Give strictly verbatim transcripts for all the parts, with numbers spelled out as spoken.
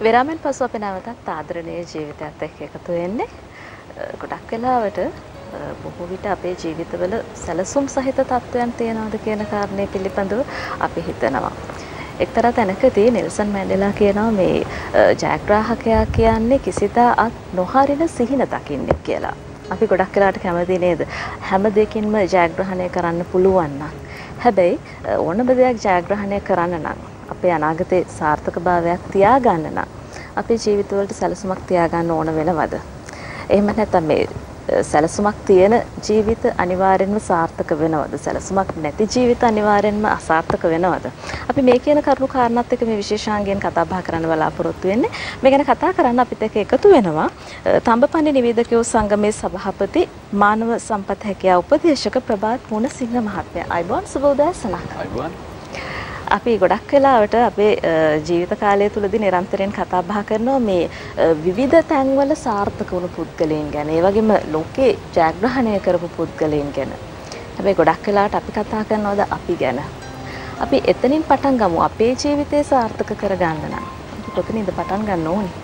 විරාමෙන් පසු අපි නැවතත් ආදරණීය ජීවිතයත් එක්ක එකතු වෙන්නේ. ගොඩක් වෙලාවට බොහෝ විට අපේ ජීවිතවල සැලසුම් සහිත තත්වයන් තියෙනවද කියන කාරණේ පිළිබඳව අපි හිතනවා. එක්තරා තැනකදී නෙල්සන් මැන්ඩෙලා කියනවා මේ ජයග්‍රාහකයා කියන්නේ කිසිදා අත් නොහරින සිහින දකින්නේ කියලා. අපි ගොඩක් වෙලාවට කැමති නේද? හැම දෙයකින්ම ජයග්‍රහණය කරන්න පුළුවන් නම්. හැබැයි ඕනම දෙයක් ජයග්‍රහණය කරන්න නම් අපේ අනාගතේ සාර්ථකභාවයක් තියාගන්න නම් අපේ ජීවිතවලට සැලසුමක් තියාගන්න ඕන වෙනවද? එහෙම නැත්නම් මේ සැලසුමක් තියෙන ජීවිත අනිවාර්යෙන්ම සාර්ථක වෙනවද? සැලසුමක් නැති ජීවිත අනිවාර්යෙන්ම අසාර්ථක වෙනවද? අපි මේ කියන කරුණු කාරණාත් එක්ක මේ විශේෂාංගයෙන් කතා බහ කරන්න බලාපොරොත්තු වෙන්නේ. මේ ගැන කතා කරන්න අපිත් එක්ක එකතු වෙනවා තඹපන්ණි නිවේදකයෝ සංගමේ සභාපති මානව සම්පත් හැකියාව උපදේශක ප්‍රභාත් මුණසිංහ මහත්මයා. අයිබෝන් සුබෝදෑසනක්. අයිබෝන්. අපි ගොඩක් වෙලාවට අපේ ජීවිත කාලය තුලදී නිරන්තරයෙන් කතා බහ කරනවා මේ විවිධ තැන්වල සාර්ථක වුණු පුද්ගලයන් ගැන. ඒ වගේම ලෝකේ ජයග්‍රහණය කරපු පුද්ගලයන් ගැන. හැබැයි ගොඩක් වෙලාවට අපි කතා කරනවද අපි ගැන? අපි එතනින් පටන් ගමු. අපේ ජීවිතය සාර්ථක කරගන්න නම් අපි කොතනින්ද පටන් ගන්න ඕනේ?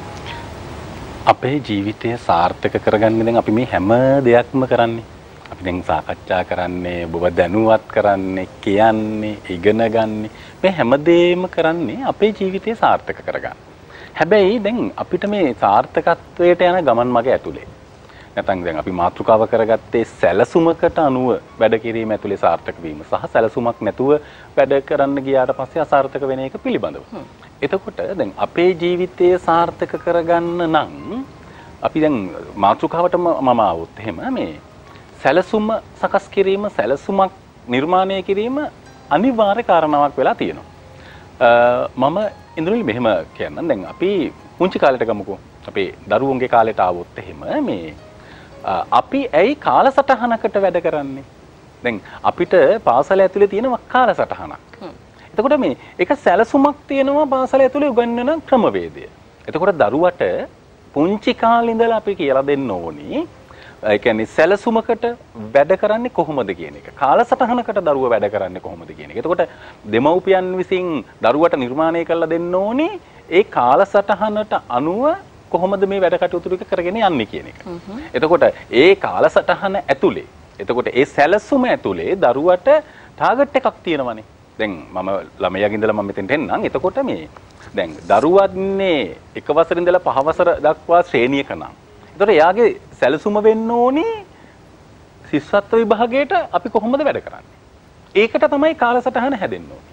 අපේ ජීවිතය සාර්ථක කරගන්න දැන් අපි මේ හැම දෙයක්ම කරන්නේ. අපි දැන් සාකච්ඡා කරන්නේ, ඔබව දැනුවත් කරන්නේ, කියන්නේ, ඉගෙන ගන්නේ. මේ හැමදේම කරන්නේ අපේ ජීවිතය සාර්ථක කරගන්න. හැබැයි දැන් අපිට මේ සාර්ථකත්වයට යන ගමන් මග ඇතුලේ නැත්නම් දැන් අපි මාතෘකාව කරගත්තේ සැලසුමකට අනුව වැඩ කිරීම ඇතුලේ සාර්ථක වීම සහ සැලසුමක් නැතුව වැඩ කරන්න ගියාට පස්සේ අසාර්ථක වෙන එක පිළිබඳව. එතකොට දැන් අපේ ජීවිතය සාර්ථක කරගන්න නම් අපි දැන් මාතෘකාවට මම ආවොත් එහෙම මේ සැලසුම සකස් කිරීම, සැලසුමක් නිර්මාණය කිරීම අනිවාර්ය කාරණාවක් වෙලා තියෙනවා. මම ඉන්ද්‍රනිල් මෙහෙම කියන්නම්. දැන් අපි පුංචි කාලේට ගමුකෝ. අපේ දරුවන්ගේ කාලේට ආවොත් එහෙම මේ අපි ඇයි කාලසටහනකට වැඩ කරන්නේ? දැන් අපිට පාසල ඇතුලේ තියෙන කාලසටහනක්. එතකොට මේ එක සැලසුමක් තියෙනවා පාසල ඇතුලේ උගන්වන ක්‍රමවේදය. එතකොට දරුවට පුංචි කාලේ ඉඳලා අපි කියලා දෙන්න ඕනේ ඒ කියන්නේ සැලසුමකට වැඩ කරන්නේ කොහොමද කියන එක. කාලසටහනකට දරුවා වැඩ කරන්නේ කොහොමද කියන එක. එතකොට දෙමව්පියන් විසින් දරුවට නිර්මාණය කරලා දෙන්න ඕනේ ඒ කාලසටහනට අනුව කොහොමද මේ වැඩ කටයුතු ටික කරගෙන යන්නේ කියන එක. එතකොට ඒ කාලසටහන ඇතුලේ එතකොට ඒ සැලසුම ඇතුලේ දරුවට ටාගට් එකක් තියෙනවනේ. දැන් මම ළමයාගේ ඉඳලා මම මෙතෙන්ට එන්නම්. එතකොට මේ දැන් දරුවන්නේ එක වසරේ ඉඳලා පහ වසර දක්වා ශ්‍රේණියක නම් එතකොට එයාගේ සැලසුම වෙන්න ඕනේ ශිෂ්‍යත්ව විභාගයට අපි කොහොමද වැඩ කරන්නේ? ඒකට තමයි කාලසටහන හැදෙන්න ඕනේ.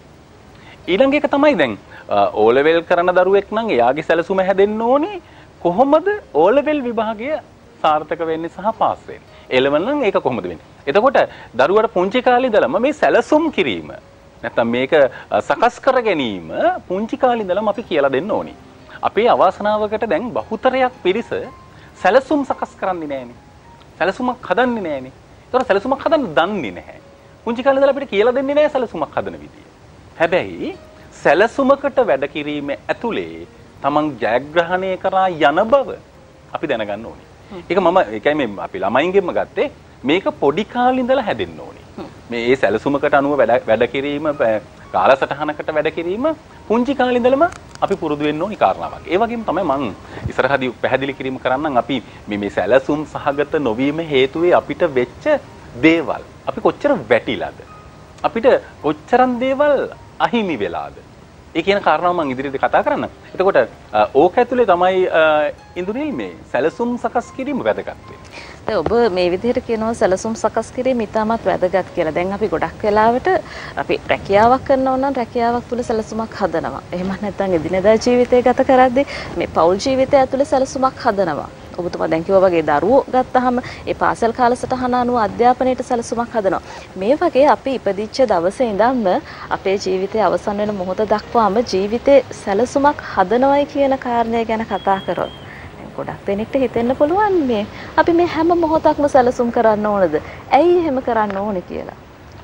ඊළඟ එක තමයි දැන් O level කරන දරුවෙක් නම් එයාගේ සැලසුම හැදෙන්න ඕනේ කොහොමද O level විභාගය සාර්ථක වෙන්නේ සහ පාස් වෙන්නේ. A level නම් ඒක කොහොමද වෙන්නේ? එතකොට දරුවට පුංචි කාලේ ඉඳලම මේ සැලසුම් කිරීම නැත්නම් මේක සකස් කර ගැනීම පුංචි කාලේ ඉඳලම අපි කියලා දෙන්න ඕනේ. අපේ අවාසනාවකට දැන් බහුතරයක් පිරිස සැලසුම් සකස් කරන්නේ නැහනේ. සැලසුමක් හදන්නේ නැහනේ. ඒතකොට සැලසුමක් හදන්න දන්නේ නැහැ. පුංචි කාලේ ඉඳලා අපිට කියලා දෙන්නේ නැහැ සැලසුමක් හදන විදිය. හැබැයි සැලසුමකට වැඩ කිරීම ඇතුලේ තමන් ජයග්‍රහණය කරා යන බව අපි දැනගන්න ඕනේ. ඒක මම ඒකයි මේ අපි ළමයින්ගෙම ගත්තේ මේක පොඩි කාලේ ඉඳලා හැදෙන්න ඕනේ. මේ ඒ සැලසුමකට අනුව වැඩ වැඩ කිරීම කාලසටහනකට වැඩ කිරීම පුංචි කාලේ ඉඳලම අපි පුරුදු වෙන්න ඕනි කාරණාවක්. ඒ වගේම තමයි මම ඉස්සරහදී පැහැදිලි කිරීම කරන්නම් අපි මේ මේ සැලසුම් සහගත නොවීම හේතුවේ අපිට වෙච්ච දේවල් අපි කොච්චර වැටිලාද? අපිට කොච්චරම් දේවල් අහිමි වෙලාද? ඒ කියන කාරණාව මම ඉදිරියට කතා කරන්න. එතකොට ඕක ඇතුලේ තමයි ඉන්දුනිල් මේ සැලසුම් සකස් කිරීම වැදගත් වෙන්නේ. දැන් ඔබ මේ විදිහට කියනවා සැලසුම් සකස් කිරීම ඉතාමත් වැදගත් කියලා. දැන් අපි ගොඩක් වෙලාවට අපි රැකියාවක් කරනවා නම් රැකියාවක් තුල සැලසුමක් හදනවා. එහෙම නැත්නම් එදිනෙදා ජීවිතය ගත කරද්දී මේ පෞල් ජීවිතය ඇතුලේ සැලසුමක් හදනවා. ඔබතුමා දැන් කිව්වා වගේ දරුවෝ ගත්තාම ඒ පාසල් කාලසටහන අනුව අධ්‍යාපනයට සැලසුමක් හදනවා. මේ වගේ අපි ඉපදිච්ච දවසේ ඉඳන්ම අපේ ජීවිතයේ අවසන් වෙන මොහොත දක්වාම ජීවිතේ සැලසුමක් හදනවයි කියන කාරණය ගැන කතා කරොත් ගොඩක් දෙනෙක්ට හිතෙන්න පුළුවන් මේ අපි මේ හැම මොහොතක්ම සැලසුම් කරන්න ඕනද? ඇයි එහෙම කරන්න ඕනේ කියලා.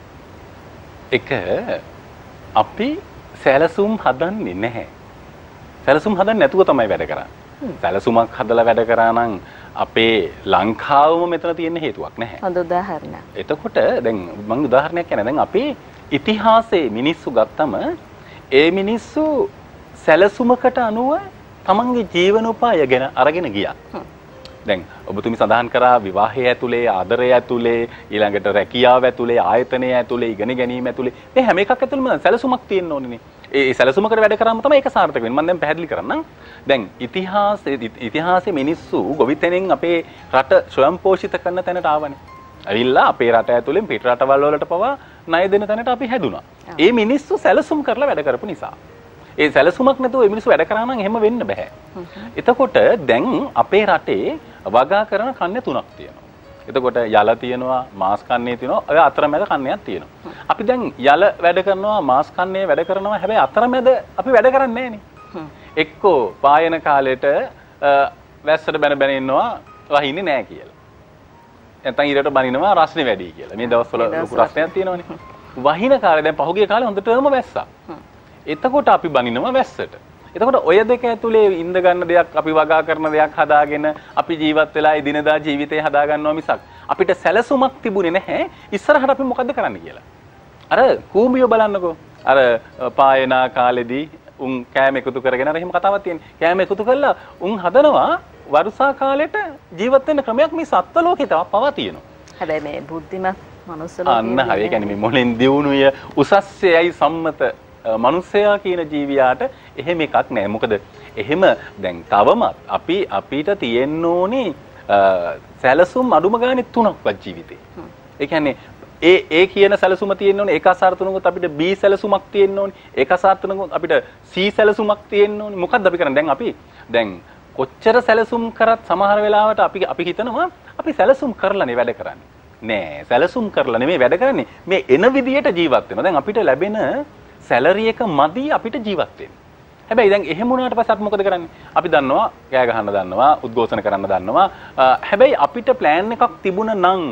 එක අපි සැලසුම් හදන්නේ නැහැ. සැලසුම් හදන්නේ නැතුව තමයි වැඩ කරන්නේ. සැලසුමක් හදලා වැඩ කරා නම් අපේ ලංකාවම මෙතන තියෙන හේතුවක් නැහැ. හොඳ උදාහරණයක්. එතකොට දැන් මම උදාහරණයක් කියන්නේ දැන් අපේ ඉතිහාසයේ මිනිස්සු ගත්තම ඒ මිනිස්සු සැලසුමකට අනුව තමන්ගේ ජීවනෝපාය ගැන අරගෙන ගියා. දැන් ඔබතුමී සඳහන් කරා විවාහය ඇතුලේ, ආදරය ඇතුලේ, ඊළඟට රැකියාව ඇතුලේ, ආයතනය ඇතුලේ, ඉගෙන ගැනීම ඇතුලේ මේ හැම එකක් ඇතුළෙම සැලසුමක් තියෙන්න ඕනේ නේ. ඒ සැලසුමකට වැඩ කරාම තමයි ඒක සාර්ථක වෙන්නේ. මම දැන් පැහැදිලි කරන්නම්. දැන් ඉතිහාසයේ ඉතිහාසයේ මිනිස්සු ගොවිතැනෙන් අපේ රට ස්වයංපෝෂිත කරන තැනට ආවනේ. ඇවිල්ලා අපේ රට ඇතුලෙන් පිට රටවල් වලට පවා ණය දෙන තැනට අපි හැදුනා. ඒ මිනිස්සු සැලසුම් කරලා වැඩ කරපු නිසා. ඒ සැලසුමක් නැතුව මේ මිනිස්සු වැඩ කරා නම් එහෙම වෙන්න බෑ. එතකොට දැන් අපේ රටේ වගා කරන කන්නේ තුනක් තියෙනවා. එතකොට යල තියෙනවා, මාස් කන්නේ තියෙනවා, ඔය අතරමැද කන්නේක් තියෙනවා. අපි දැන් යල වැඩ කරනවා, මාස් කන්නේ වැඩ කරනවා. හැබැයි අතරමැද අපි වැඩ කරන්නේ නෑනේ. එක්කෝ පායන කාලෙට වැස්සට බැන බැන ඉන්නවා වහින්නේ නෑ කියලා. නැත්නම් ඊරට බනිනවා රස්නේ වැඩි කියලා. මේ දවස්වල ලොකු රස්නයක් තියෙනවනේ. වහින කාලේ දැන් පහුගිය කාලේ හොඳටම වැස්සා. එතකොට අපි බනිනවා වැස්සට. එතකොට ඔය දෙක ඇතුලේ ඉඳ ගන්න දෙයක්, අපි වගා කරන දෙයක් හදාගෙන අපි ජීවත් වෙලා ඉදිනදා ජීවිතේ හදා ගන්නවා මිසක් අපිට සැලසුමක් තිබුණේ නැහැ ඉස්සරහට අපි මොකද්ද කරන්න කියලා. අර කූඹිය බලන්නකෝ. අර පායනා කාලෙදී උන් කෑම එකතු කරගෙන අර එහෙම කතාවක් තියෙනවා. කෑම එකතු කළා උන් හදනවා වර්ෂා කාලෙට ජීවත් වෙන්න ක්‍රමයක් මේ සත්ත්ව ලෝකේ තව පවා තියෙනවා. හැබැයි මේ බුද්ධිමත් මනුස්ස ලෝකේ අන්න හරිය. කියන්නේ මේ මොලෙන් දියුණුය උසස්සයයි සම්මත මනුස්සයා කියන ජීවියාට එහෙම එකක් නෑ. මොකද එහෙම දැන් තවමත් අපි අපිට තියෙන්න ඕනේ සැලසුම් අඩුම ගානේ තුනක්වත් ජීවිතේ. ඒ කියන්නේ ඒ ඒ කියන සැලසුම තියෙන්න ඕනේ. ඒක අසාර්ථකවුනොත් අපිට B සැලසුමක් තියෙන්න ඕනේ. ඒක අසාර්ථකවුනොත් අපිට C සැලසුමක් තියෙන්න ඕනේ. මොකද්ද අපි කරන්නේ? දැන් අපි දැන් කොච්චර සැලසුම් කරත් සමහර වෙලාවට අපි අපි හිතනවා අපි සැලසුම් කරලානේ වැඩ කරන්නේ. නෑ සැලසුම් කරලා නෙමෙයි වැඩ කරන්නේ. මේ එන විදියට ජීවත් වෙනවා. දැන් අපිට ලැබෙන සැලරි එක මදි අපිට ජීවත් වෙන්න. හැබැයි දැන් එහෙම වුණාට පස්සේ අපි මොකද කරන්නේ? අපි දන්නවා කෑ ගහන්න දන්නවා, උද්ඝෝෂණ කරන්න දන්නවා. හැබැයි අපිට ප්ලෑන් එකක් තිබුණා නම්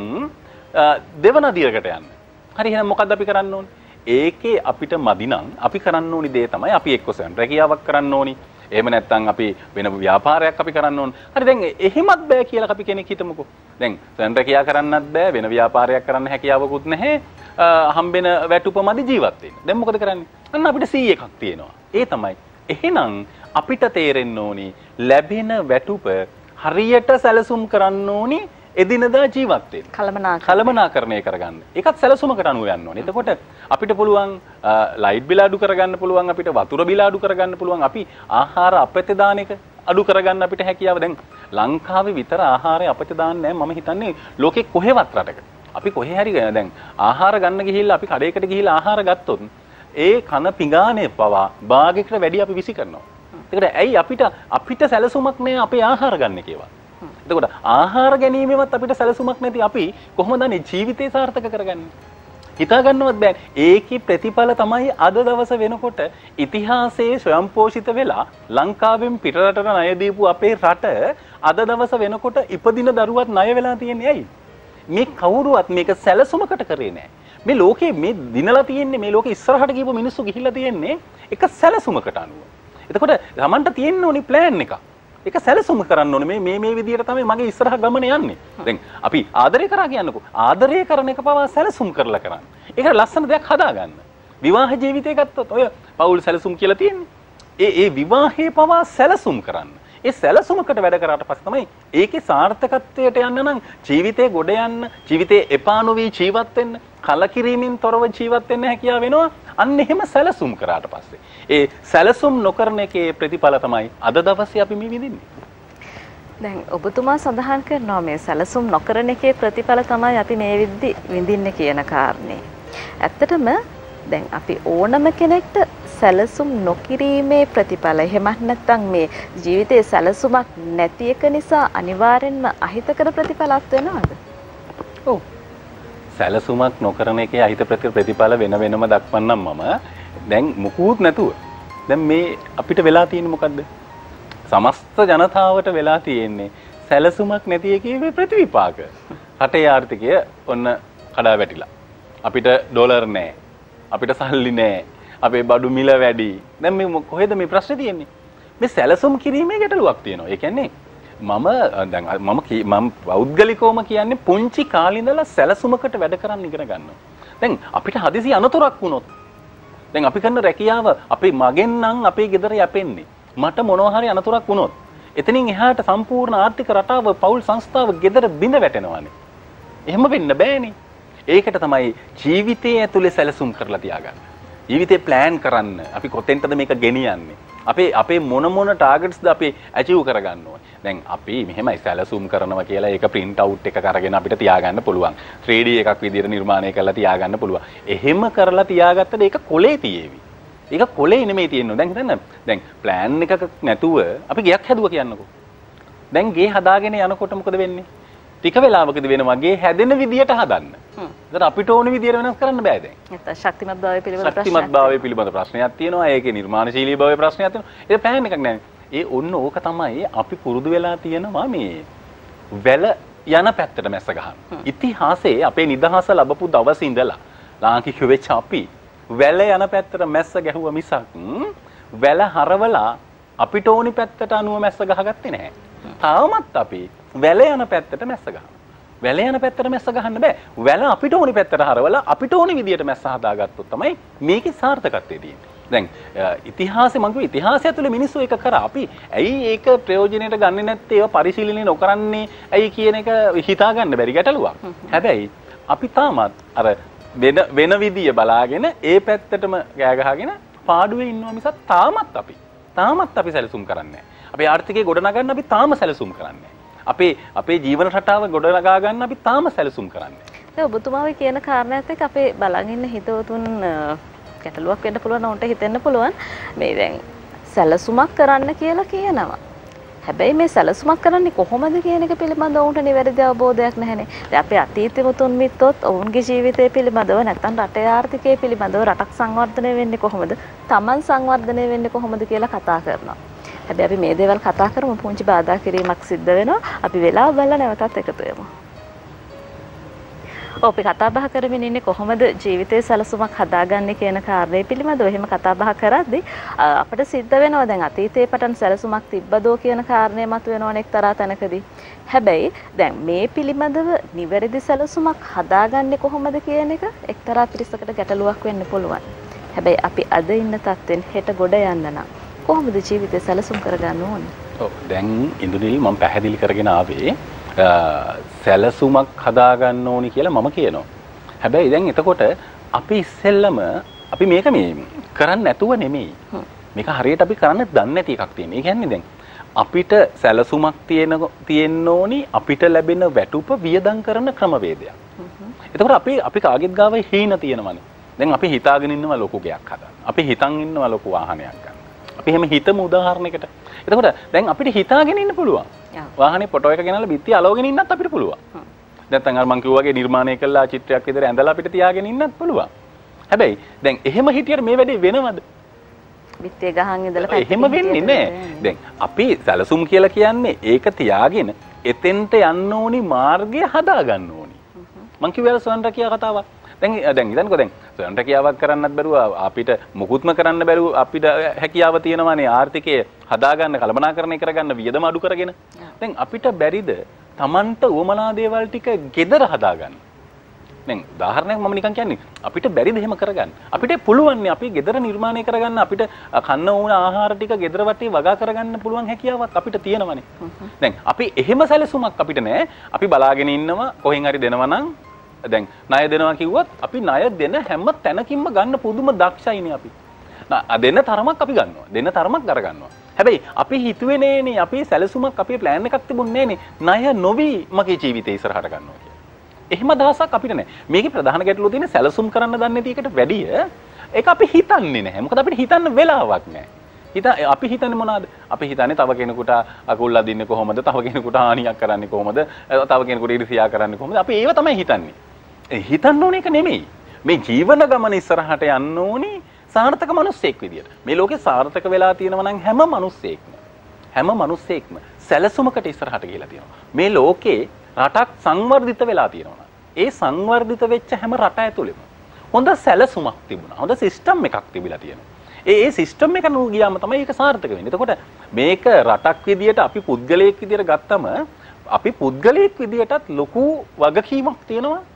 දෙවන දියරකට යන්න. හරි එහෙනම් මොකද්ද අපි කරන්න ඕනේ? ඒකේ අපිට මදි නම් අපි කරන්න ඕනි දේ තමයි අපි එක්ක සෙන් රැකියාවක් කරන්න ඕනි. එහෙම නැත්නම් අපි වෙන ව්‍යාපාරයක් අපි කරන්න ඕන. හරි දැන් එහෙමත් බෑ කියලා අපි කෙනෙක් හිතමුකෝ. දැන් සෙන් රැකියාව කරන්නත් බෑ, වෙන ව්‍යාපාරයක් කරන්න හැකියාවකුත් නැහැ. හම්බෙන වැටුපමදි ජීවත් වෙන්න. දැන් මොකද කරන්නේ? අන්න අපිට C එකක් තියෙනවා. ඒ තමයි. එහෙනම් අපිට තේරෙන්න ඕනි ලැබෙන වැටුප හරියට සැලසුම් කරන්න ඕනි එදිනදා ජීවත් වෙන්න. කලමනාකරණය කලමනාකරණය කරගන්න. ඒකත් සැලසුමකට අනුව යන්න ඕනේ. එතකොට අපිට පුළුවන් ලයිට් බිල අඩු කරගන්න පුළුවන්, අපිට වතුර බිල අඩු කරගන්න පුළුවන්, අපි ආහාර අපතේ දාන එක අඩු කරගන්න අපිට හැකියාව. දැන් ලංකාවේ විතර ආහාරය අපතේ දාන්නේ නැහැ. මම හිතන්නේ ලෝකේ කොහෙවත් රටක. අපි කොහේ හරි දැන් ආහාර ගන්න ගිහිල්ලා අපි කඩේකට ගිහිල්ලා ආහාර ගත්තොත් ඒ කන පිඟානේ පවා භාගයකට වැඩි අපි විසි කරනවා. ඒකට ඇයි අපිට අපිට සැලසුමක් නැහැ අපේ ආහාර ගන්න කේවා. එතකොට ආහාර ගැනීමෙවත් අපිට සැලසුමක් නැති අපි කොහොමද අනේ ජීවිතේ සාර්ථක කරගන්නේ? හිතා ගන්නවත් බෑ. ඒකේ ප්‍රතිඵල තමයි අද දවස වෙනකොට ඉතිහාසයේ ස්වයංපෝෂිත වෙලා ලංකාවෙන් පිටරටට ණය දීපු අපේ රට අද දවස වෙනකොට ඉපදින දරුවත් ණය වෙලා තියෙන්නේ ඇයි? මේ කවුරුවත් මේක සැලසුමකට කරේ නෑ. මේ ලෝකේ මේ දිනලා තියෙන්නේ මේ ලෝකේ ඉස්සරහට ගිහපු මිනිස්සු ගිහිල්ලා තියෙන්නේ එක සැලසුමකට අනුව. එතකොට Tamanට තියෙන්න ඕනි ප්ලෑන් එකක්. ඒක සැලසුම කරන්න ඕනේ. මේ මේ මේ විදියට තමයි මගේ ඉස්සරහ ගමන යන්නේ. දැන් අපි ආදරය කරා කියන්නකෝ. ආදරය කරන එක පවා සැලසුම් කරලා කරන්න. ඒකට ලස්සන දෙයක් හදාගන්න. විවාහ ජීවිතය ගත්තොත් ඔය පෞල් සැලසුම් කියලා තියෙන්නේ. ඒ ඒ විවාහේ පවා සැලසුම් කරන්න. ඒ සැලසුමකට වැඩ කරාට පස්සේ තමයි ඒකේ සාර්ථකත්වයට යන්න නම් ජීවිතේ ගොඩ යන්න, ජීවිතේ එපා නොවි ජීවත් වෙන්න, කලකිරීමෙන් තොරව ජීවත් වෙන්න හැකියාව වෙනවා. අන්න එහෙම සැලසුම් කරාට පස්සේ. ඒ සැලසුම් නොකරන එකේ ප්‍රතිඵල තමයි අද දවසේ අපි මේ විඳින්නේ. දැන් ඔබතුමා සඳහන් කරනවා මේ සැලසුම් නොකරන එකේ ප්‍රතිඵල තමයි අපි මේ විද්දි විඳින්නේ කියන කාරණේ. ඇත්තටම දැන් අපි ඕනම කෙනෙක්ට සැලසුම් නොකිරීමේ ප්‍රතිඵල එහෙමත් නැත්නම් මේ ජීවිතයේ සැලසුමක් නැති එක නිසා අනිවාර්යෙන්ම අහිතකර ප්‍රතිඵලත් වෙනවද? ඔව්. සැලසුමක් නොකරන එකේ අහිත ප්‍රතිඵල වෙන වෙනම දක්වන්නම් මම. දැන් මුකුත් නැතුව. දැන් මේ අපිට වෙලා තියෙන්නේ මොකද්ද? සමස්ත ජනතාවට වෙලා තියෙන්නේ සැලසුමක් නැති එකේ ප්‍රතිවිපාක. රටේ ආර්ථිකය ඔන්න කඩා වැටිලා. අපිට ඩොලර් නැහැ. අපිට සල්ලි නැහැ. අපේ බඩු මිල වැඩි. දැන් මේ කොහෙද මේ ප්‍රශ්නේ තියෙන්නේ? මේ සැලසුම් කිරීමේ ගැටලුවක් තියෙනවා. ඒ කියන්නේ මම දැන් මම මම පෞද්ගලිකවම කියන්නේ පුංචි කාලේ ඉඳලා සැලසුමකට වැඩ කරන්න ඉගෙන ගන්නවා. දැන් අපිට හදිසි අනතුරක් වුණොත් දැන් අපි කරන රැකියාව අපි මගෙන් නම් අපේ ගෙදර යැපෙන්නේ. මට මොනවා හරි අනතුරක් වුණොත් එතනින් එහාට සම්පූර්ණ ආර්ථික රටාව පෞල් සංස්ථාව ගෙදර බිඳ වැටෙනවානේ. එහෙම වෙන්න බෑනේ. ඒකට තමයි ජීවිතය ඇතුලේ සැලසුම් කරලා තියාගන්න. ජීවිතේ ප්ලෑන් කරන්න. අපි කොතෙන්ටද මේක ගෙනියන්නේ? අපේ අපේ මොන මොන ටාගට්ස්ද අපි ඇචීව් කරගන්න ඕනේ. දැන් අපි මෙහෙමයි සැලසුම් කරනවා කියලා ඒක print out එකක් අරගෙන අපිට තියාගන්න පුළුවන්. three D එකක් විදිහට නිර්මාණය කරලා තියාගන්න පුළුවන්. එහෙම කරලා තියාගත්තද ඒක කොලේ තියේවි. ඒක කොලේ නෙමෙයි තියෙන්නේ. දැන් හිතන්න. දැන් ප්ලෑන් එකක් නැතුව අපි ගෙයක් හැදුවා කියන්නකෝ. දැන් ගේ හදාගෙන යනකොට මොකද වෙන්නේ? ටික වෙලාවකදී වෙනවා ගේ හැදෙන විදියට හදන්න. ඒතර අපිට ඕන විදියට වෙනස් කරන්න බෑ දැන්. නැත්නම් ශක්තිමත් භාවය පිළිබඳ ප්‍රශ්නයක්. ශක්තිමත් භාවය පිළිබඳ ප්‍රශ්නයක් තියෙනවා. ඒකේ නිර්මාණශීලී භාවය ප්‍රශ්නයක් තියෙනවා. ඒක ප්ලෑන් එකක් නෑ. ඒ ඔන්න ඕක තමයි අපි පුරුදු වෙලා තියෙනවා මේ වැල යන පැත්තට මැස්ස ගහන. ඉතිහාසයේ අපේ නිදහස ලැබපු දවස් ඉඳලා ලාංකික වෙච්ච අපි වැල යන පැත්තට මැස්ස ගැහුවා මිසක් වැල හරවලා අපිට ඕනි පැත්තට අනුව මැස්ස ගහගත්තේ නැහැ. තාමත් අපි වැල යන පැත්තට මැස්ස ගහනවා. වැල යන පැත්තට මැස්ස ගහන්න බෑ. වැල අපිට ඕනි පැත්තට හරවලා අපිට ඕනි විදියට මැස්ස හදාගත්තොත් තමයි මේකේ සාර්ථකත්වය තියෙන්නේ. දැන් ඉතිහාසෙ මං කිව්වේ ඉතිහාසය ඇතුලේ මිනිස්සු ඒක කරා. අපි ඇයි ඒක ප්‍රයෝජනෙට ගන්නෙ නැත්තේ? ඒවා පරිශීලනය නොකරන්නේ ඇයි කියන එක හිතා ගන්න බැරි ගැටලුවක්. හැබැයි අපි තාමත් අර වෙන වෙන විදිය බලාගෙන ඒ පැත්තටම ගෑ ගහගෙන පාඩුවේ ඉන්නවා මිසක් තාමත් අපි තාමත් අපි සැලසුම් කරන්නේ නැහැ. අපේ ආර්ථිකය ගොඩනගන්න අපි තාම සැලසුම් කරන්නේ අපේ අපේ ජීවන රටාව ගොඩනගා ගන්න අපි තාම සැලසුම් කරන්නේ. ඒ ඔබතුමාගේ කියන කාරණාත් එක්ක අපේ බලන් ඉන්න හිතවතුන් ගැටලුවක් වෙන්න පුළුවන් උන්ට හිතෙන්න පුළුවන් මේ දැන් සැලසුමක් කරන්න කියලා කියනවා. හැබැයි මේ සැලසුමක් කරන්නේ කොහොමද කියන එක පිළිබඳව උන්ට නිවැරදි අවබෝධයක් නැහැනේ. දැන් අපේ අතීතයේ මුතුන් මිත්තොත් ඔවුන්ගේ ජීවිතය පිළිබඳව නැත්නම් රටේ ආර්ථිකය පිළිබඳව රටක් සංවර්ධනය වෙන්නේ කොහොමද? Taman සංවර්ධනය වෙන්නේ කොහොමද කියලා කතා කරනවා. හැබැයි අපි මේ දේවල් කතා කරමු පුංචි බාධා කිරීමක් සිද්ධ වෙනවා. අපි වෙලාව බලලා නැවතත් එකතු වෙමු. ඔව් අපි කතා බහ කරමින් ඉන්නේ කොහොමද ජීවිතයේ සැලසුමක් හදාගන්නේ කියන කාරණේ පිළිබඳව. එහෙම කතා බහ කරද්දී අපිට සිද්ධ වෙනවා දැන් අතීතයේ පටන් සැලසුමක් තිබ්බදෝ කියන කාරණේ මතුවෙනවනේ එක්තරා තැනකදී. හැබැයි දැන් මේ පිළිබඳව නිවැරදි සැලසුමක් හදාගන්නේ කොහොමද කියන එක එක්තරා පිරිසකට ගැටලුවක් වෙන්න පුළුවන්. හැබැයි අපි අද ඉන්න තත්ත්වෙන් හෙට ගොඩ යන්න නම් කොහොමද ජීවිතේ සැලසුම් කරගන්න ඕනේ? ඔව් දැන් ඉඳුනිල් මම පැහැදිලි කරගෙන ආවේ සැලසුමක් හදාගන්න ඕනි කියලා මම කියනවා. හැබැයි දැන් එතකොට අපි ඉස්සෙල්ලම අපි මේක මේ කරන්න නැතුව නෙමෙයි. මේක හරියට අපි කරන්න දන්නේ නැති එකක් තියෙන. ඒ කියන්නේ දැන් අපිට සැලසුමක් තියෙන තියෙන්න ඕනි අපිට ලැබෙන වැටුප වියදම් කරන ක්‍රමවේදයක්. එතකොට අපි අපි කාගෙත් ගාව හීන තියෙනවනේ. දැන් අපි හිතාගෙන ඉන්නවා ලොකු ගයක් හදන්න. අපි හිතන් ඉන්නවා ලොකු වාහනයක් ගන්න. අපි එහෙම හිතමු උදාහරණයකට. එතකොට දැන් අපිට හිතාගෙන ඉන්න පුළුවන්. වාහනේ ෆොටෝ එක ගෙනල්ලා බිත්තිය අලවගෙන ඉන්නත් අපිට පුළුවන්. නැත්නම් අර මං කිව්වා වගේ නිර්මාණය කළා චිත්‍රයක් විතර ඇඳලා අපිට තියාගෙන ඉන්නත් පුළුවන්. හැබැයි දැන් එහෙම හිටියට මේ වැඩේ වෙනවද? බිත්තිය ගහන් ඉඳලා එහෙම වෙන්නේ නැහැ. දැන් අපි සැලසුම් කියලා කියන්නේ ඒක තියාගෙන එතෙන්ට යන්න ඕනි මාර්ගය හදා ගන්න ඕනි. මං කිව්වා ස්වයං රැකියාව කතාවක්. දැන් දැන් හිතන්නකෝ දැන් ස්වයං රැකියාවක් කරන්නත් බැරුව අපිට මුකුත්ම කරන්න බැරුව අපිට හැකියාව තියෙනවානේ ආර්ථිකය හදාගන්න කළමනාකරණය කරගන්න වියදම අඩු කරගෙන. දැන් අපිට බැරිද Tamanට උවමනා දේවල් ටික gedara හදාගන්න? දැන් උදාහරණයක් මම නිකන් කියන්නේ අපිට බැරිද එහෙම කරගන්න? අපිට පුළුවන් නේ අපි gedara නිර්මාණය කරගන්න අපිට කන්න ඕන ආහාර ටික gedara වටේ වගා කරගන්න පුළුවන් හැකියාවක් අපිට තියෙනවනේ. දැන් අපි එහෙම සැලසුමක් අපිට නැහැ. අපි බලාගෙන ඉන්නවා කොහෙන් හරි දෙනවා නම් දැන් ණය දෙනවා කිව්වත් අපි ණය දෙන හැම තැනකින්ම ගන්න පුදුම දක්ෂයිනේ අපි. දෙන තරමක් අපි ගන්නවා. දෙන තරමක් අර ගන්නවා. හැබැයි අපි හිතුවේ නෑනේ අපි සැලසුමක් අපේ ප්ලෑන් එකක් තිබුණේ නෑනේ ණය නොවි මගේ ජීවිතේ ඉස්සරහට ගන්නවා කියලා. එහෙම අදහසක් අපිට නෑ. මේකේ ප්‍රධාන ගැටලුව තියෙන්නේ සැලසුම් කරන්න දන්නේ නැති එකට වැඩිය ඒක අපි හිතන්නේ නැහැ. මොකද අපිට හිතන්න වෙලාවක් නෑ. හිත අපි හිතන්නේ මොනවද? අපි හිතන්නේ තව කෙනෙකුට අකුල් අදින්නේ කොහොමද? තව කෙනෙකුට හානියක් කරන්නේ කොහොමද? තව කෙනෙකුට ඉරිසියා කරන්නේ කොහොමද? අපි ඒව තමයි හිතන්නේ. හිතන්න ඕන එක නෙමෙයි. මේ ජීවන ගමන ඉස්සරහට යන්න ඕනි සාර්ථක මිනිස්සෙක් විදියට. මේ ලෝකේ සාර්ථක වෙලා තියෙනවා නම් හැම මිනිස්සෙක්ම හැම මිනිස්සෙක්ම සැලසුමකට ඉස්සරහට ගිහිලා තියෙනවා. මේ ලෝකේ රටක් සංවර්ධිත වෙලා තියෙනවා. ඒ සංවර්ධිත වෙච්ච හැම රට ඇතුළෙම හොඳ සැලසුමක් තිබුණා. හොඳ සිස්ටම් එකක් තිබිලා තියෙනවා. ඒ ඒ සිස්ටම් එක නු ගියාම තමයි ඒක සාර්ථක වෙන්නේ. එතකොට මේක රටක් විදියට අපි පුද්ගලයෙක් විදියට ගත්තම අපි පුද්ගලයෙක් විදියටත් ලොකු වගකීමක් තියෙනවා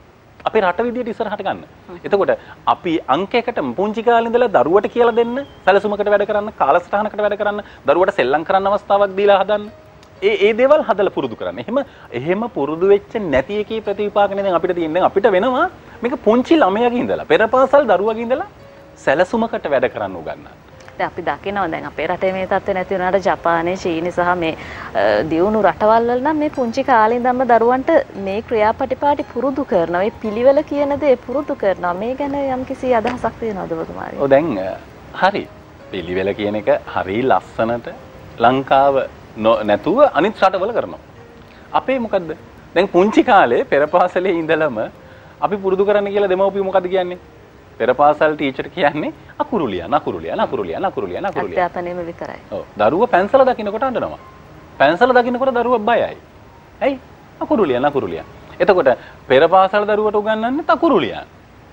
අපේ රට විදියට ඉස්සරහට ගන්න. එතකොට අපි අංකයකට පුංචි කාලේ ඉඳලා දරුවට කියලා දෙන්න, සැලසුමකට වැඩ කරන්න, කාලසටහනකට වැඩ කරන්න, දරුවට සෙල්ලම් කරන්න අවස්ථාවක් දීලා හදන්න. ඒ ඒ දේවල් හදලා පුරුදු කරන්න. එහෙම එහෙම පුරුදු වෙච්ච නැති එකේ ප්‍රතිවිපාකනේ දැන් අපිට තියෙන. දැන් අපිට වෙනවා මේක පුංචි ළමයාගේ ඉඳලා, පෙරපාසල් දරුවගේ ඉඳලා සැලසුමකට වැඩ කරන්න උගන්වන්න. දැන් අපි දකිනවා දැන් අපේ රටේ මේ තත්ත්වේ නැති වුණාට ජපානයේ චීනය සහ මේ දියුණු රටවල් වල නම් මේ පුංචි කාලේ ඉඳන්ම දරුවන්ට මේ ක්‍රියාපටිපාටි පුරුදු කරනවා. මේ පිළිවෙල කියන දේ පුරුදු කරනවා. මේ ගැන යම්කිසි අදහසක් තියෙනවද ඔබතුමාගේ? ඔව් දැන් හරි. පිළිවෙල කියන එක හරි ලස්සනට ලංකාව නැතුව අනිත් රටවල කරනවා. අපේ මොකද්ද? දැන් පුංචි කාලේ පෙරපාසලේ ඉඳලම අපි පුරුදු කරන්න කියලා දෙමව්පියෝ මොකද්ද කියන්නේ? පෙරපාසල් ටීචර් කියන්නේ අකුරු ලියන්න අකුරු ලියන්න අකුරු ලියන්න අකුරු ලියන්න අකුරු ලියන්න. අධ්‍යාපනයේම විතරයි. ඔව්. දරුවා පැන්සල දකින්නකොට අඬනවා. පැන්සල දකින්නකොට දරුවා බයයි. ඇයි? අකුරු ලියන්න අකුරු ලියන්න. එතකොට පෙරපාසල් දරුවට උගන්වන්නේ අකුරු ලියන්න.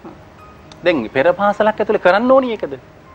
දැන් පෙරපාසලක් ඇතුලේ කරන්න ඕනි එකද?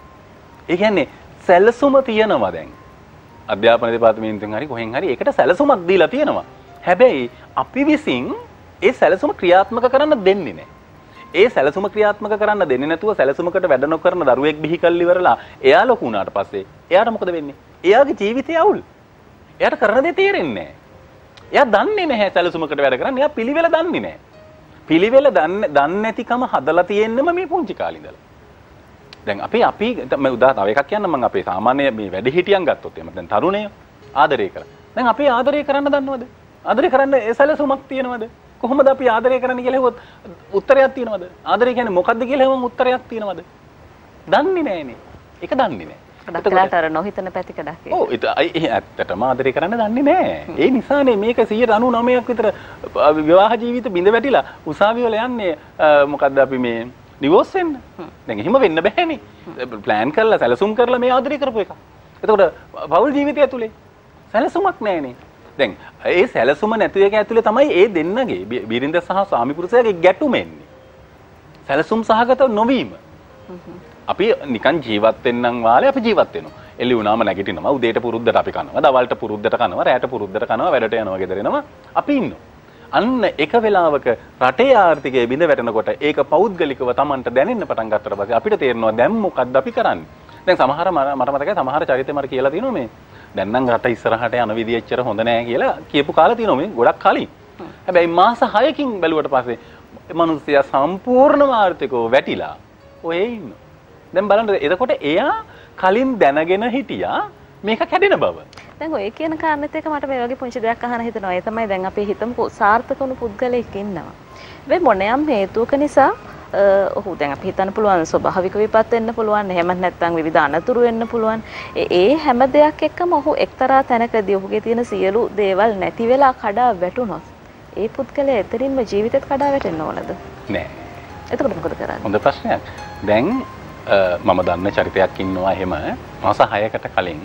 ඒ කියන්නේ සැලසුම තියනවා දැන්. අධ්‍යාපන දෙපාර්තමේන්තුවෙන් හරි කොහෙන් හරි ඒකට සැලසුමක් දීලා තියෙනවා. හැබැයි අපි විසින් ඒ සැලසුම ක්‍රියාත්මක කරන්න දෙන්නේ නැහැ. ඒ සැලසුම ක්‍රියාත්මක කරන්න දෙන්නේ නැතුව සැලසුමකට වැඩ නොකරන දරුවෙක් බිහි කල් ඉවරලා එයා ලොකු වුණාට පස්සේ එයාට මොකද වෙන්නේ? එයාගේ ජීවිතය අවුල්. එයාට කරන දේ තේරෙන්නේ නැහැ. එයා දන්නේ නැහැ සැලසුමකට වැඩ කරන්න. එයා පිළිවෙල දන්නේ නැහැ. පිළිවෙල දන්නේ දන්නේ නැතිකම හදලා තියෙන්නම මේ පුංචි කාලේ ඉඳලා. දැන් අපි අපි මම උදාහරණ තව එකක් කියන්නම්. මම අපේ සාමාන්‍ය මේ වැඩි හිටියන් ගත්තොත් එහෙම දැන් තරුණයෝ ආදරය කරා. දැන් අපි ආදරය කරන්න දන්නවද? ආදරය කරන්න ඒ සැලසුමක් තියෙනවද? කොහොමද අපි ආදරය කරන්න කියලා හෙවොත් උත්තරයක් තියෙනවද? ආදරය කියන්නේ මොකද්ද කියලා හෙවොත් උත්තරයක් තියෙනවද? දන්නේ නැහනේ. ඒක දන්නේ නැහැ. ඒකට අර නොහිතන පැතිකඩක් ඒක. ඔව් ඒ ඇත්තටම ආදරය කරන්න දන්නේ නැහැ. ඒ නිසානේ මේක සියයට අනූනවයක් විතර විවාහ ජීවිත බිඳ වැටිලා උසාවි වල යන්නේ මොකද්ද අපි මේ ඩිවෝස් වෙන්න. දැන් එහෙම වෙන්න බෑනේ. ප්ලෑන් කරලා සැලසුම් කරලා මේ ආදරය කරපු එක. එතකොට පෞල් ජීවිතය ඇතුලේ සැලසුමක් නැහැනේ. දැන් ඒ සැලසුම නැති එක ඇතුලේ තමයි ඒ දෙන්නගේ බිරිඳ සහ ස්වාමි පුරුෂයාගේ ගැටුම එන්නේ. සැලසුම් සහගත නොවීම. අපි නිකන් ජීවත් වෙන්නම් වාලේ අපි ජීවත් වෙනවා. එළි වුණාම නැගිටිනවා. උදේට පුරුද්දට අපි කනවා. දවල්ට පුරුද්දට කනවා. රැයට පුරුද්දට කනවා. වැඩට යනවා ගෙදර එනවා. අපි ඉන්නවා. අන්න එක වෙලාවක රටේ ආර්ථිකය බිඳ වැටෙනකොට ඒක පෞද්ගලිකව Tamanට දැනෙන්න පටන් ගත්තට පස්සේ අපිට තේරෙනවා දැන් මොකද්ද අපි කරන්නේ. දැන් සමහර මට මතකයි සමහර චරිත මට කියලා තියෙනවා මේ දැන් නම් රට ඉස්සරහට යන විදිය එච්චර හොඳ නෑ කියලා කියපු කාලේ තියෙනවා මේ ගොඩක් කලින්. හැබැයි මාස හයකින් බැලුවට පස්සේ මිනිස්සයා සම්පූර්ණම ආර්ථිකව වැටිලා ඔය ඉන්නවා. දැන් බලන්න එතකොට එයා කලින් දැනගෙන හිටියා මේක කැඩෙන බව. දැන් ඔය කියන කාරණෙත් එක මට මේ වගේ පුංචි දෙයක් අහන්න හිතෙනවා. ඒ තමයි දැන් අපි හිතමු සාර්ථක වුණු පුද්ගලයෙක් ඉන්නවා. වෙයි මොනියම් හේතුවක නිසා ඔහු දැන් අපි හිතන්න පුළුවන් ස්වභාවික විපත් වෙන්න පුළුවන්. එහෙම නැත්නම් විවිධ අනතුරු වෙන්න පුළුවන්. ඒ හැම දෙයක් එක්කම ඔහු එක්තරා තැනකදී ඔහුගේ තියෙන සියලු දේවල් නැති වෙලා කඩා වැටුණොත් ඒ පුද්ගලයා එතනින්ම ජීවිතේත් කඩා වැටෙන්න ඕනද? නෑ. එතකොට මොකද කරන්නේ? හොඳ ප්‍රශ්නයක්. දැන් මම දන්න චරිතයක් ඉන්නවා එහෙම මාස හයකට කලින්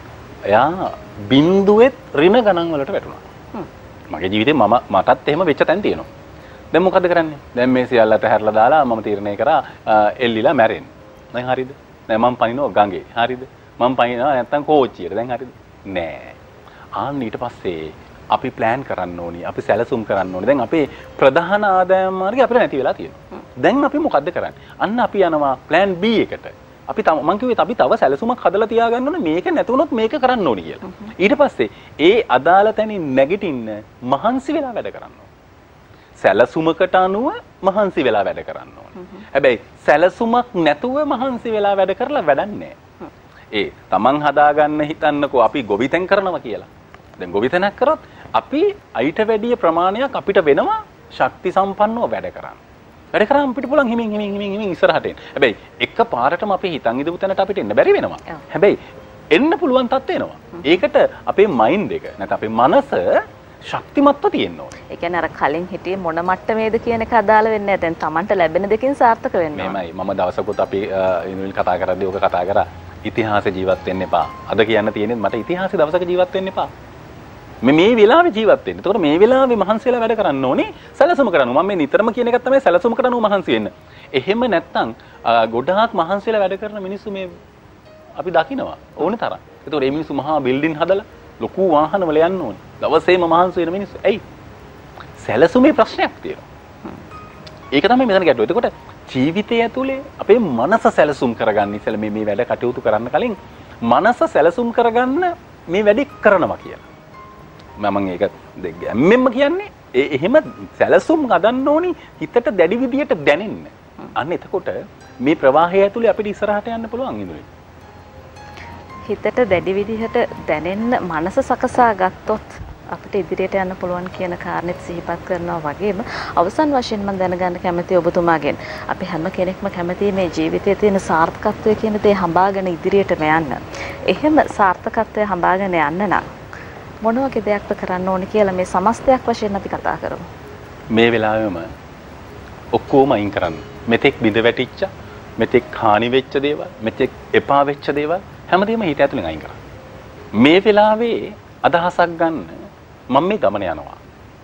එයා බින්දුවෙත් ඍණ ගණන් වලට වැටුණා. මගේ ජීවිතේ මම මටත් එහෙම වෙච්ච තැන් තියෙනවා. දැන් මොකද කරන්නේ? දැන් මේ සියල්ල අතහැරලා දාලා මම තීරණය කරා එල්ලිලා මැරෙන්න. දැන් හරියද? දැන් මම පනිනවා ගඟේ. හරියද? මම පනිනවා නැත්තම් කෝච්චියට. දැන් හරියද? නෑ. ආන්න ඊට පස්සේ අපි ප්ලෑන් කරන්න ඕනි. අපි සැලසුම් කරන්න ඕනි. දැන් අපේ ප්‍රධාන ආදායම් මාර්ගය අපිට නැති වෙලා තියෙනවා. දැන් අපි මොකද්ද කරන්නේ? අන්න අපි යනවා ප්ලෑන් B එකට. අපි මං කිව්වේ අපි තව සැලසුමක් හදලා තියාගන්න ඕනේ මේක නැතුනොත් මේක කරන්න ඕනේ කියලා. ඊට පස්සේ ඒ අදාළ තැනින් නැගිටින්න මහන්සි වෙලා වැඩ කරන්න ඕනේ. සැලසුමකට අනුව මහන්සි වෙලා වැඩ කරන්න ඕනේ. හැබැයි සැලසුමක් නැතුව මහන්සි වෙලා වැඩ කරලා වැඩක් නැහැ. ඒ තමන් හදාගන්න හිතන්නකෝ අපි ගොවිතැන් කරනවා කියලා. දැන් ගොවිතැනක් කරොත් අපි අයිට වැඩි ප්‍රමාණයක් අපිට වෙනවා ශක්ති සම්පන්නව වැඩ කරන්න. වැඩ කරාම අපිට පුළුවන් හිමින් හිමින් හිමින් හිමින් ඉස්සරහට එන්න. හැබැයි එක පාරටම අපි හිතන් ඉදපු තැනට අපිට එන්න බැරි වෙනවා. හැබැයි එන්න පුළුවන් තත් වෙනවා. ඒකට අපේ මයින්ඩ් එක නැත්නම් අපේ මනස ශක්තිමත්ව තියෙන්න ඕනේ. ඒ කියන්නේ අර කලින් හිටියේ මොන මට්ටමේද කියන එක අදාළ වෙන්නේ නැහැ. දැන් Tamanට ලැබෙන දෙකෙන් සාර්ථක වෙන්න ඕනේ. මෙහෙමයි. මම දවසකුත් අපි ඉනුල් කතා කරද්දී ඔක කතා කරා. ඉතිහාසෙ ජීවත් වෙන්න එපා. අද කියන්න තියෙන්නේ මට ඉතිහාසෙ දවසක ජීවත් වෙන්න එපා. මේ මේ වෙලාවේ ජීවත් වෙන්න. ඒතකොට මේ වෙලාවේ මහන්සි වෙලා වැඩ කරන්න ඕනේ. සැලසුම කරනවා. මම මේ නිතරම කියන එක තමයි සැලසුම කරනවා මහන්සි වෙන්න. එහෙම නැත්නම් ගොඩාක් මහන්සි වෙලා වැඩ කරන මිනිස්සු මේ අපි දකිනවා ඕනේ තරම්. ඒතකොට මේ මිනිස්සු මහා බිල්ඩින් හදලා ලොකු වාහන වල යන්න ඕනේ. දවසේම මහන්සි වෙන මිනිස්සු. ඇයි? සැලසුමේ ප්‍රශ්නයක් තියෙනවා. ඒක තමයි මෙතන ගැටුව. එතකොට ජීවිතය ඇතුලේ අපේ මනස සැලසුම් කරගන්න ඉස්සෙල්ලා මේ මේ වැඩ කටයුතු කරන්න කලින් මනස සැලසුම් කරගන්න මේ වැඩේ කරනවා කියලා. මම ඒක ගැම්මෙන්ම කියන්නේ එහෙම සැලසුම් හදන්න ඕනි හිතට දැඩි විදියට දැනෙන්න. අන්න එතකොට මේ ප්‍රවාහය ඇතුලේ අපිට ඉස්සරහට යන්න පුළුවන් ඉඳුනේ. හිතට දැඩි විදිහට දැනෙන්න මනස සකසා ගත්තොත් අපිට ඉදිරියට යන්න පුළුවන් කියන කාරණෙත් සිහිපත් කරනවා වගේම අවසන් වශයෙන් මම දැනගන්න කැමතියි ඔබතුමාගෙන් අපි හැම කෙනෙක්ම කැමතියි මේ ජීවිතයේ තියෙන සාර්ථකත්වය කියන දේ හඹාගෙන ඉදිරියටම යන්න. එහෙම සාර්ථකත්වය හඹාගෙන යන්න නම් මොන වගේ දෙයක්ද කරන්න ඕනේ කියලා මේ සමස්තයක් වශයෙන් අපි කතා කරමු. මේ වෙලාවෙම ඔක්කොම අයින් කරන්න. මෙතෙක් බිඳ වැටිච්ච, මෙතෙක් හානි වෙච්ච දේවල්, මෙතෙක් එපා වෙච්ච දේවල් හැමදේම හිත ඇතුලෙන් අයින් කරන්න. මේ වෙලාවේ අදහසක් ගන්න මම මේ ගමන යනවා.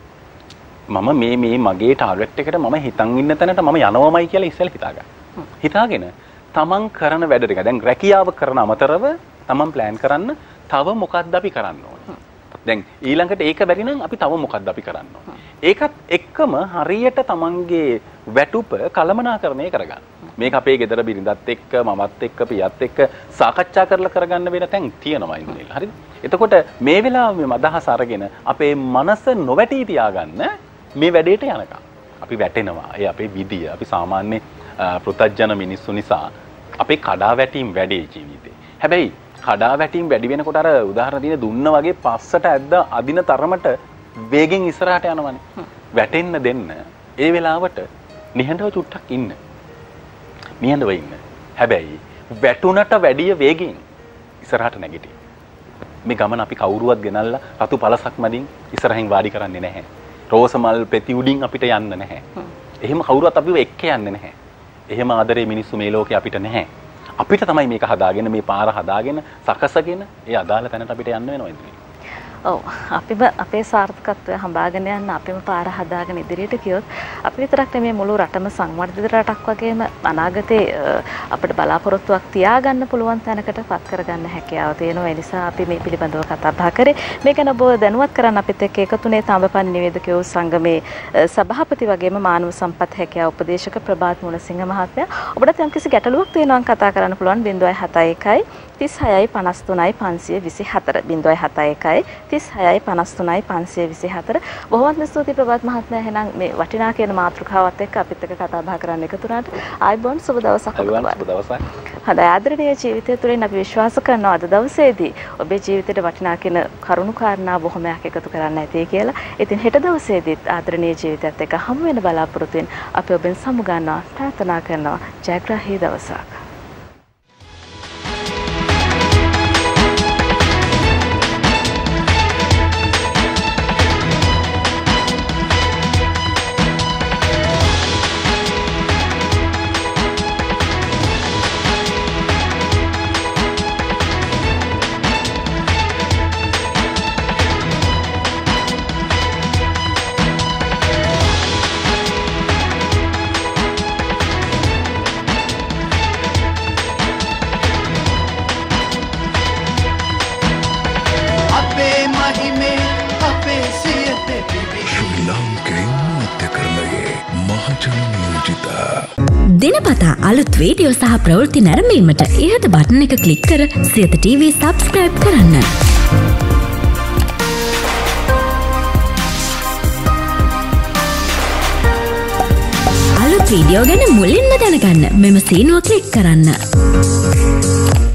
මම මේ මේ මගේ ටාගට් එකට මම හිතන් ඉන්න තැනට මම යනවමයි කියලා ඉස්සෙල්ලා හිතාගන්න. හිතාගෙන තමන් කරන වැඩ ටික දැන් රැකියාව කරන අමතරව තමන් ප්ලෑන් කරන්න තව මොකක්ද අපි කරන්න ඕනේ. දැන් ඊළඟට ඒක බැරි නම් අපි තව මොකක්ද අපි කරන්න ඕනේ. ඒකත් එක්කම හරියට තමන්ගේ වැටුප කළමනාකරණය කරගන්න. මේක අපේ ගෙදර බිරිඳත් එක්ක මමත් එක්ක පියත් එක්ක සාකච්ඡා කරලා කරගන්න වෙන තැන් තියෙනවා ඉන්නේ. හරිද? එතකොට මේ වෙලාවේ මේ අදහස අරගෙන අපේ මනස නොවැටී තියාගන්න මේ වැඩේට යනකම්. අපි වැටෙනවා. ඒ අපේ විදිය. අපි සාමාන්‍ය පෘථජන මිනිස්සු නිසා අපේ කඩාවැටීම් වැඩි ජීවිතේ. හැබැයි කඩාවැටීම් වැඩි වෙනකොට අර උදාහරණ දින දුන්න වගේ පස්සට ඇද්ද අදින තරමට වේගෙන් ඉස්සරහට යනවනේ. වැටෙන්න දෙන්න. ඒ වෙලාවට නිහඬව චුට්ටක් ඉන්න. නිහඬව ඉන්න. හැබැයි වැටුණට වැඩිය වේගෙන් ඉස්සරහට නැගිටින්න. මේ ගමන අපි කවුරුවත් ගෙනල්ලා රතු පළසක් මැදින් ඉස්සරහින් වාඩි කරන්නේ නැහැ. රෝස මල් පෙති උඩින් අපිට යන්න නැහැ. එහෙම කවුරුවත් අපිව එක්ක යන්නේ නැහැ. එහෙම ආදරේ මිනිස්සු මේ ලෝකේ අපිට නැහැ. අපිට තමයි මේක හදාගෙන මේ පාර හදාගෙන සකසගෙන ඒ අදාළ තැනට අපිට යන්න වෙනවා ඉතින්. ඔව් අපිම අපේ සාර්ථකත්වය හඹාගෙන යන්න අපිම පාර හදාගෙන ඉදිරියට ගියොත් අපි විතරක් නෙමෙයි මුළු රටම සංවර්ධිත රටක් වගේම අනාගතේ අපිට බලාපොරොත්තුවක් තියාගන්න පුළුවන් තැනකට පත් කරගන්න හැකියාව තියෙනවා. ඒ නිසා අපි මේ පිළිබඳව කතා බහ කරේ. මේක ගැන ඔබ දැනුවත් කරන්න අපිත් එක්ක එකතුනේ තඹපන් නිවේදකයෝ සංගමේ සභාපති වගේම මානව සම්පත් හැකියාව උපදේශක ප්‍රභාත් මුණසිංහ මහත්මයා. ඔබට යම්කිසි ගැටලුවක් තියෙනවා නම් කතා කරන්න පුළුවන් ज़ीरो सात एक තිස් හයයි පනස් තුනයි පන්සිය විසි හතර ज़ीरो सात एक තිස් හයයි පනස් තුනයි පන්සිය විසි හතර. බොහොමත්ම ස්තුතියි ප්‍රභාත් මහත්මයා. එහෙනම් මේ වටිනා කියන මාතෘකාවත් එක්ක අපිත් එක්ක කතා බහ කරන්න එකතු වුණාට ආයිබෝන් සුබ දවසක් ඔබට. සුබ දවසක්. හොඳයි ආදරණීය ජීවිතය තුළින් අපි විශ්වාස කරනවා අද දවසේදී ඔබේ ජීවිතේට වටිනා කියන කරුණු කාරණා බොහොමයක් එකතු කරන්න ඇති කියලා. ඉතින් හෙට දවසේදීත් ආදරණීය ජීවිතයත් එක්ක හමු වෙන බලාපොරොත්තුෙන් අපි ඔබෙන් සමු ගන්නවා ප්‍රාර්ථනා කරනවා ජයග්‍රාහී දවසක්. දිනපතා අලුත් වීඩියෝ සහ ප්‍රවෘත්ති නැරඹීමට ඉහත බටන් එක ක්ලික් කර සියත ටීවී සබ්ස්ක්‍රයිබ් කරන්න. අලුත් වීඩියෝ ගැන මුලින්ම දැනගන්න මෙම සීනුව ක්ලික් කරන්න.